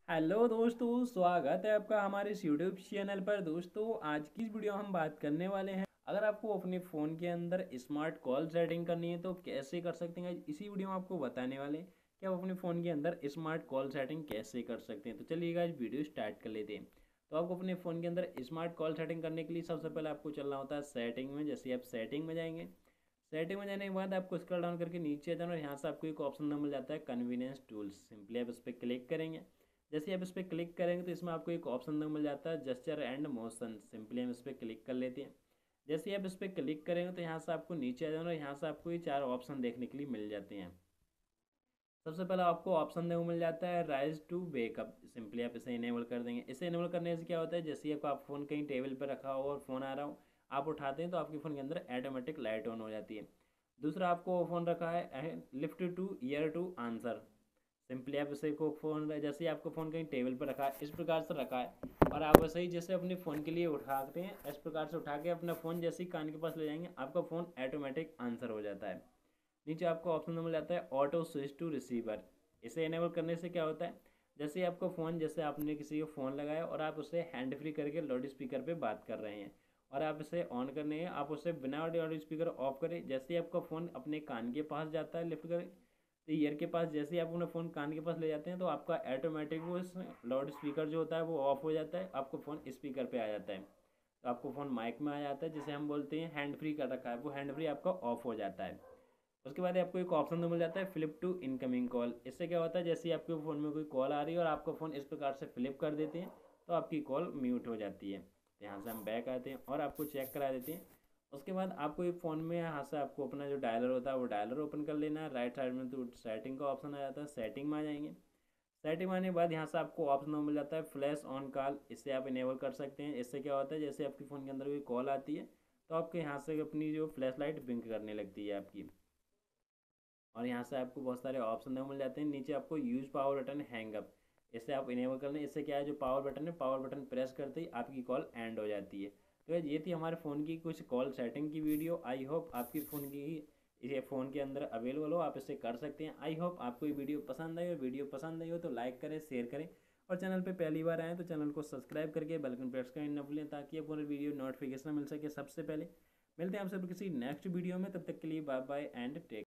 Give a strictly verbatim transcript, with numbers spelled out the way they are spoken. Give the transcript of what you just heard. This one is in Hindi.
हेलो दोस्तों, स्वागत है आपका हमारे इस यूट्यूब चैनल पर। दोस्तों, आज की इस वीडियो हम बात करने वाले हैं, अगर आपको अपने फ़ोन के अंदर स्मार्ट कॉल सेटिंग करनी है तो कैसे कर सकते हैं। इसी वीडियो में आपको बताने वाले हैं कि आप अपने फ़ोन के अंदर स्मार्ट कॉल सेटिंग कैसे कर सकते हैं। तो चलिए गाइस, वीडियो स्टार्ट कर लेते हैं। तो आपको अपने फ़ोन के अंदर स्मार्ट कॉल सेटिंग करने के लिए सबसे पहले आपको चलना होता है सेटिंग में। जैसे आप सेटिंग में जाएंगे, सेटिंग में जाने के बाद आपको स्क्रॉल डाउन करके नीचे जाना और यहाँ से आपको एक ऑप्शन मिल जाता है कन्वीनियंस टूल्स। सिंपली आप इस पर क्लिक करेंगे। जैसे ही आप इस पर क्लिक करेंगे तो इसमें आपको एक ऑप्शन मिल जाता है जेस्चर एंड मोशन। सिंपली हम इस पर क्लिक कर लेते हैं। जैसे ही आप इस पर क्लिक करेंगे तो यहाँ से आपको नीचे आ जाना और यहाँ से आपको ये चार ऑप्शन देखने के लिए मिल जाते हैं। सबसे पहले आपको ऑप्शन देखो मिल जाता है राइज टू वेकअप। सिंपली आप इसे इनेबल कर देंगे। इसे इनेबल करने से क्या होता है, जैसे ही आपका आप फ़ोन कहीं टेबल पर रखा हो और फ़ोन आ रहा हो, आप उठाते हैं तो आपके फ़ोन के अंदर ऑटोमेटिक लाइट ऑन हो जाती है। दूसरा आपको फ़ोन रखा है lift to ear to answer. Simply आप इसे को फ़ोन, जैसे ही आपको फ़ोन कहीं टेबल पर रखा है इस प्रकार से रखा है और आप वैसे ही जैसे अपने फ़ोन के लिए उठाते हैं इस प्रकार से उठा के अपना फ़ोन जैसे ही कान के पास ले जाएंगे आपका फ़ोन ऑटोमेटिक आंसर हो जाता है। नीचे आपको ऑप्शन मिल जाता है ऑटो स्विच टू रिसीवर। इसे इनेबल करने से क्या होता है, जैसे ही आपको फ़ोन, जैसे आपने किसी को फ़ोन लगाया और आप उसे हैंड फ्री करके लाउड स्पीकर पे बात कर रहे हैं और आप इसे ऑन करने हैं, आप उसे बिना लाउड स्पीकर ऑफ करें, जैसे ही आपका फ़ोन अपने कान के पास जाता है लिफ्ट करें तो ईयर के पास, जैसे ही आप अपना फ़ोन कान के पास ले जाते हैं तो आपका ऑटोमेटिक वो लाउड स्पीकर जो होता है वो ऑफ हो जाता है, आपको फ़ोन स्पीकर पे आ जाता है। तो आपको फ़ोन माइक में आ जाता है, जिसे हम बोलते हैं हैंड फ्री कर रखा है, वो हैंड फ्री आपका ऑफ हो जाता है। उसके बाद आपको एक ऑप्शन तो मिल जाता है फ्लिप टू इनकमिंग कॉल। इससे क्या होता है, जैसे ही आपके फ़ोन में कोई कॉल आ रही है और आपका फ़ोन इस प्रकार से फ्लिप कर देते हैं तो आपकी कॉल म्यूट हो जाती है। तो यहाँ से हम बैक आते हैं और आपको चेक करा देते हैं। उसके बाद आपको एक फ़ोन में यहाँ से आपको अपना जो डायलर होता है वो डायलर ओपन कर लेना है। राइट साइड में तो सेटिंग का ऑप्शन आ जाता है, सेटिंग में आ जाएंगे। सेटिंग में आने के बाद यहाँ से आपको ऑप्शन मिल जाता है फ्लैश ऑन कॉल। इससे आप इनेबल कर सकते हैं। इससे क्या होता है, जैसे आपके फ़ोन के अंदर कोई कॉल आती है तो आपके यहाँ से अपनी जो फ्लैश लाइट ब्लिंक करने लगती है आपकी। और यहाँ से आपको बहुत सारे ऑप्शन मिल जाते हैं। नीचे आपको use power button hang up, इससे आप इनेबल कर लें। इससे क्या है, जो पावर बटन है, पावर बटन प्रेस करते ही आपकी कॉल एंड हो जाती है। तो ये थी हमारे फ़ोन की कुछ कॉल सेटिंग की वीडियो। आई होप आपकी फ़ोन की ये फ़ोन के अंदर अवेलेबल हो, आप इसे कर सकते हैं। आई होप आपको ये वीडियो पसंद आई हो। वीडियो पसंद आई हो तो लाइक करें, शेयर करें और चैनल पे पहली बार आएँ तो चैनल को सब्सक्राइब करके बेल आइकन प्रेस करना न भूलें, ताकि आपको वीडियो नोटिफिकेशन मिल सके सबसे पहले। मिलते हैं आपसे किसी नेक्स्ट वीडियो में, तब तक के लिए बाय बाय एंड टेक।